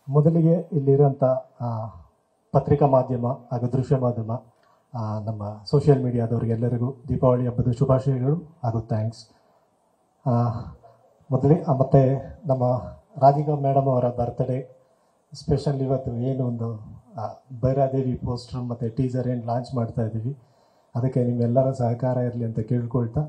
ಮೊದಲಿಗೆ ಇಲ್ಲಿರುವಂಥ ಪತ್ರಿಕಾ ಮಾಧ್ಯಮ ಹಾಗೂ ದೃಶ್ಯ ಮಾಧ್ಯಮ ನಮ್ಮ ಸೋಷಿಯಲ್ ಮೀಡಿಯಾದವರಿಗೆಲ್ಲರಿಗೂ ದೀಪಾವಳಿ ಹಬ್ಬದ ಶುಭಾಶಯಗಳು ಹಾಗೂ ಥ್ಯಾಂಕ್ಸ್. ಮತ್ತು ನಮ್ಮ ರಾಧಿಕಾ ಮೇಡಮ್ ಅವರ ಬರ್ತ್ಡೇ ಸ್ಪೆಷಲ್ ಇವತ್ತು ಏನು ಒಂದು ಭೈರಾದೇವಿ ಪೋಸ್ಟರ್ ಮತ್ತು ಟೀಸರ್ ಏನು ಲಾಂಚ್ ಮಾಡ್ತಾ ಇದ್ದೀವಿ, ಅದಕ್ಕೆ ನಿಮ್ಮೆಲ್ಲರ ಸಹಕಾರ ಇರಲಿ ಅಂತ ಕೇಳ್ಕೊಳ್ತಾ,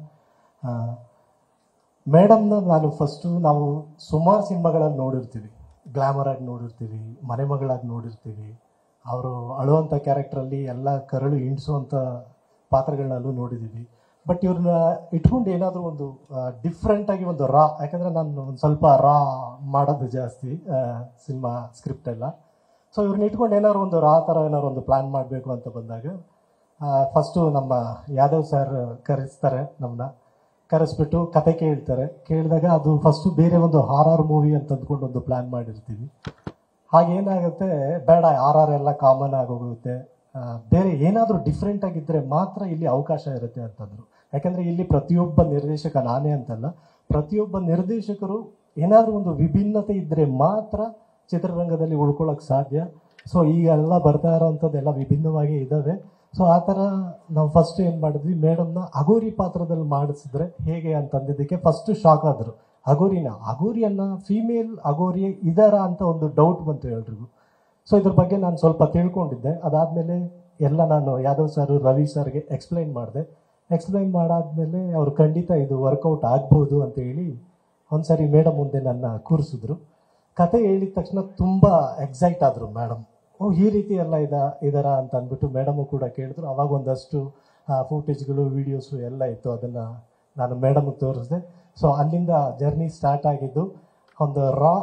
ಮೇಡಮ್ನ ನಾವು ಸುಮಾರು ಸಿನಿಮಾಗಳಲ್ಲಿ ನೋಡಿರ್ತೀವಿ, ಗ್ಲಾಮರ್ ಆಗಿ ನೋಡಿರ್ತೀವಿ, ಮನೆ ಮಗಳಾಗಿ ನೋಡಿರ್ತೀವಿ, ಅವರು ಅಳುವಂಥ ಕ್ಯಾರೆಕ್ಟ್ರಲ್ಲಿ ಎಲ್ಲ ಕರಳು ಹಿಂಡಿಸುವಂಥ ಪಾತ್ರಗಳನ್ನಲ್ಲೂ ನೋಡಿದ್ದೀವಿ. ಬಟ್ ಇವ್ರನ್ನ ಇಟ್ಕೊಂಡು ಏನಾದರೂ ಒಂದು ಡಿಫ್ರೆಂಟಾಗಿ ಒಂದು ಯಾಕಂದರೆ ನಾನು ಒಂದು ಸ್ವಲ್ಪ ಮಾಡೋದು ಜಾಸ್ತಿ ಸಿನಿಮಾ ಸ್ಕ್ರಿಪ್ಟ್ ಎಲ್ಲ. ಸೊ ಇವ್ರನ್ನ ಇಟ್ಕೊಂಡು ಏನಾದ್ರು ಒಂದು ಥರ ಏನಾದ್ರು ಒಂದು ಪ್ಲ್ಯಾನ್ ಮಾಡಬೇಕು ಅಂತ ಬಂದಾಗ ಫಸ್ಟು ನಮ್ಮ ಯಾದವ್ ಸರ್ ಕರೆಸ್ತಾರೆ, ನಮ್ಮನ್ನ ಕರೆಸ್ಬಿಟ್ಟು ಕತೆ ಕೇಳಿದಾಗ ಅದು ಫಸ್ಟು ಬೇರೆ ಒಂದು ಹಾರರ್ ಮೂವಿ ಅಂತ ಅಂದ್ಕೊಂಡು ಒಂದು ಪ್ಲ್ಯಾನ್ ಮಾಡಿರ್ತೀವಿ. ಹಾಗೇನಾಗುತ್ತೆ, ಬೇಡ RR ಎಲ್ಲ ಕಾಮನ್ ಆಗೋಗುತ್ತೆ, ಬೇರೆ ಏನಾದರೂ ಡಿಫ್ರೆಂಟ್ ಆಗಿದ್ದರೆ ಮಾತ್ರ ಇಲ್ಲಿ ಅವಕಾಶ ಇರುತ್ತೆ ಅಂತಂದರು. ಯಾಕಂದರೆ ಇಲ್ಲಿ ಪ್ರತಿಯೊಬ್ಬ ನಿರ್ದೇಶಕ, ನಾನೇ ಅಂತಲ್ಲ, ಪ್ರತಿಯೊಬ್ಬ ನಿರ್ದೇಶಕರು ಏನಾದರೂ ಒಂದು ವಿಭಿನ್ನತೆ ಇದ್ದರೆ ಮಾತ್ರ ಚಿತ್ರರಂಗದಲ್ಲಿ ಉಳ್ಕೊಳ್ಳೋಕೆ ಸಾಧ್ಯ. ಸೊ ಈಗೆಲ್ಲ ಬರ್ತಾ ಇರೋವಂಥದ್ದೆಲ್ಲ ವಿಭಿನ್ನವಾಗಿ ಇದ್ದಾವೆ. ಸೊ ಆ ಥರ ನಾವು ಫಸ್ಟ್ ಏನು ಮಾಡಿದ್ವಿ, ಮೇಡಮ್ನ ಅಗೋರಿ ಪಾತ್ರದಲ್ಲಿ ಮಾಡಿಸಿದ್ರೆ ಹೇಗೆ ಅಂತಂದಿದ್ದಕ್ಕೆ ಫಸ್ಟ್ ಶಾಕ್ ಆದರು. ಅಗೋರಿಯನ್ನು ಫೀಮೇಲ್ ಅಗೋರಿ ಇದಾರ ಅಂತ ಒಂದು ಡೌಟ್ ಬಂತು ಎಲ್ರಿಗೂ. ಸೊ ಇದ್ರ ಬಗ್ಗೆ ನಾನು ಸ್ವಲ್ಪ ತಿಳ್ಕೊಂಡಿದ್ದೆ. ಅದಾದಮೇಲೆ ಎಲ್ಲ ನಾನು ಯಾದವ್ ಸರ್, ರವಿ ಸರ್ಗೆ ಎಕ್ಸ್ಪ್ಲೈನ್ ಮಾಡಾದ್ಮೇಲೆ ಅವರು ಖಂಡಿತ ಇದು ವರ್ಕೌಟ್ ಆಗ್ಬೋದು ಅಂತ ಹೇಳಿ ಒಂದ್ಸರಿ ಮೇಡಮ್ ಮುಂದೆ ನನ್ನ ಕೂರಿಸಿದ್ರು. ಕತೆ ಹೇಳಿದ ತಕ್ಷಣ ತುಂಬ ಎಕ್ಸೈಟ್ ಆದರು ಮೇಡಮ್. ಈ ರೀತಿ ಎಲ್ಲ ಇದಾರ ಅಂತ ಅಂದ್ಬಿಟ್ಟು ಮೇಡಮು ಕೂಡ ಕೇಳಿದ್ರು. ಅವಾಗ ಒಂದಷ್ಟು ಫೂಟೇಜ್ಗಳು, ವೀಡಿಯೋಸು ಎಲ್ಲ ಇತ್ತು, ಅದನ್ನು ನಾನು ಮೇಡಮ್ಗೆ ತೋರಿಸಿದೆ. ಸೊ ಅಲ್ಲಿಂದ ಜರ್ನಿ ಸ್ಟಾರ್ಟ್ ಆಗಿದ್ದು ಒಂದು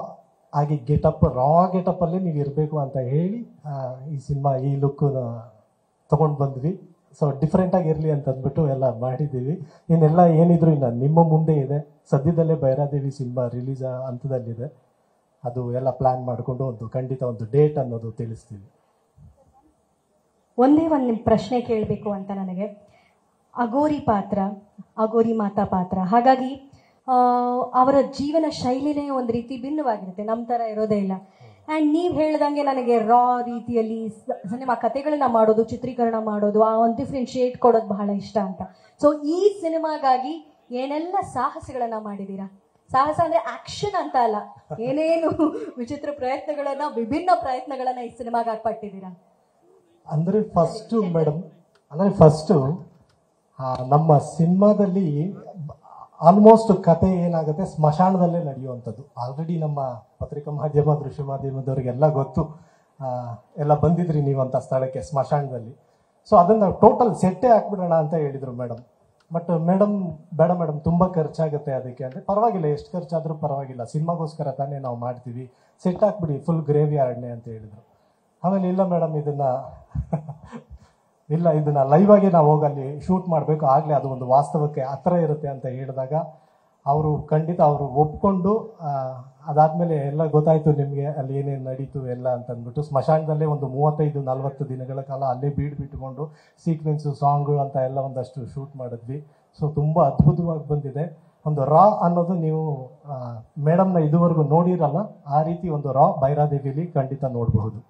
ಗೆಟಪ್ಪಲ್ಲಿ ನೀವು ಇರಬೇಕು ಅಂತ ಹೇಳಿ ಈ ಸಿನಿಮಾ ಈ ಲುಕ್ಕನ್ನ ತೊಗೊಂಡು ಬಂದ್ವಿ. ಸೊ ಡಿಫ್ರೆಂಟಾಗಿ ಇರಲಿ ಅಂತ ಅಂದ್ಬಿಟ್ಟು ಎಲ್ಲ ಮಾಡಿದ್ದೀವಿ. ಇನ್ನೆಲ್ಲ ಏನಿದ್ರು ಇನ್ನು ನಿಮ್ಮ ಮುಂದೆ ಇದೆ. ಸದ್ಯದಲ್ಲೇ ಭೈರಾದೇವಿ ಸಿನಿಮಾ ರಿಲೀಸ್ ಹಂತದಲ್ಲಿದೆ. ಅದು ಎಲ್ಲ ಪ್ಲ್ಯಾನ್ ಮಾಡಿಕೊಂಡು ಖಂಡಿತ ಒಂದು ಡೇಟ್ ಅನ್ನೋದು ತಿಳಿಸ್ತೀವಿ. ಒಂದೇ ಒಂದು ಪ್ರಶ್ನೆ ಕೇಳಬೇಕು ಅಂತ ನನಗೆ. ಅಗೋರಿ ಮಾತಾ ಪಾತ್ರ, ಹಾಗಾಗಿ ಅವರ ಜೀವನ ಶೈಲಿನೇ ಒಂದು ರೀತಿ ಭಿನ್ನವಾಗಿರುತ್ತೆ, ನಮ್ಮ ಥರ ಇರೋದೇ ಇಲ್ಲ. ಆ್ಯಂಡ್ ನೀವು ಹೇಳ್ದಂಗೆ ನನಗೆ ರೀತಿಯಲ್ಲಿ ಸಿನಿಮಾ ಕಥೆಗಳನ್ನ ಮಾಡೋದು, ಚಿತ್ರೀಕರಣ ಮಾಡೋದು, ಆ ಒಂದು ಡಿಫ್ರೆನ್ಶಿಯೇಟ್ ಕೊಡೋದು ಬಹಳ ಇಷ್ಟ ಅಂತ. ಸೊ ಈ ಸಿನಿಮಾಗಾಗಿ ಏನೆಲ್ಲ ಸಾಹಸಗಳನ್ನ ಮಾಡಿದ್ದೀರಾ? ಸಾಹಸ ಅಂದರೆ ಆಕ್ಷನ್ ಅಂತ ಅಲ್ಲ, ಏನೇನು ವಿಚಿತ್ರ ಪ್ರಯತ್ನಗಳನ್ನ, ವಿಭಿನ್ನ ಪ್ರಯತ್ನಗಳನ್ನ ಈ ಸಿನಿಮಾಗಾಗಿ ಪಟ್ಟಿದ್ದೀರಾ? ಅಂದರೆ ಫಸ್ಟು ನಮ್ಮ ಸಿನಿಮಾದಲ್ಲಿ ಆಲ್ಮೋಸ್ಟ್ ಕತೆ ಏನಾಗುತ್ತೆ ಸ್ಮಶಾನದಲ್ಲೇ ನಡೆಯುವಂಥದ್ದು. ಆಲ್ರೆಡಿ ನಮ್ಮ ಪತ್ರಿಕಾ ಮಾಧ್ಯಮ, ದೃಶ್ಯ ಮಾಧ್ಯಮದವರಿಗೆಲ್ಲ ಗೊತ್ತು, ಎಲ್ಲ ಬಂದಿದ್ರಿ ನೀವಂಥ ಸ್ಥಳಕ್ಕೆ, ಸ್ಮಶಾನದಲ್ಲಿ. ಸೊ ಅದನ್ನು ಟೋಟಲ್ ಸೆಟ್ಟೇ ಹಾಕ್ಬಿಡೋಣ ಅಂತ ಹೇಳಿದರು ಮೇಡಮ್. ಬಟ್ ಮೇಡಮ್, ಬೇಡ ಮೇಡಮ್, ತುಂಬ ಖರ್ಚಾಗುತ್ತೆ ಅದಕ್ಕೆ ಅಂದರೆ, ಪರವಾಗಿಲ್ಲ, ಎಷ್ಟು ಖರ್ಚಾದರೂ ಪರವಾಗಿಲ್ಲ, ಸಿನಿಮಾಗೋಸ್ಕರ ತಾನೇ ನಾವು ಮಾಡ್ತೀವಿ, ಸೆಟ್ ಹಾಕ್ಬಿಡಿ ಫುಲ್ ಗ್ರೇವಿ ಯಾರ್ಡ್ನೆ ಅಂತ ಹೇಳಿದರು. ಆಮೇಲೆ ಇಲ್ಲ ಮೇಡಮ್, ಇದನ್ನು ಲೈವ್ ಆಗಿ ನಾವು ಹೋಗಲ್ಲಿ ಶೂಟ್ ಮಾಡಬೇಕು, ಆಗಲೇ ಅದು ಒಂದು ವಾಸ್ತವಕ್ಕೆ ಹತ್ರ ಇರುತ್ತೆ ಅಂತ ಹೇಳಿದಾಗ ಅವರು ಖಂಡಿತ ಒಪ್ಕೊಂಡು, ಅದಾದಮೇಲೆ ಎಲ್ಲ ಗೊತ್ತಾಯಿತು ನಿಮಗೆ ಅಲ್ಲಿ ಏನೇನು ನಡೀತು ಎಲ್ಲ ಅಂತ ಅಂದ್ಬಿಟ್ಟು ಸ್ಮಶಾನದಲ್ಲೇ ಒಂದು 35-40 ದಿನಗಳ ಕಾಲ ಅಲ್ಲೇ ಬಿಟ್ಕೊಂಡು ಸೀಕ್ವೆನ್ಸು, ಸಾಂಗು ಅಂತ ಎಲ್ಲ ಒಂದಷ್ಟು ಶೂಟ್ ಮಾಡಿದ್ವಿ. ಸೊ ತುಂಬ ಅದ್ಭುತವಾಗಿ ಬಂದಿದೆ. ಒಂದು ಅನ್ನೋದು ನೀವು ಮೇಡಮ್ನ ಇದುವರೆಗೂ ನೋಡಿರಲ್ಲ, ಆ ರೀತಿ ಒಂದು ಭೈರಾದೇವಿಲಿ ಖಂಡಿತ ನೋಡಬಹುದು.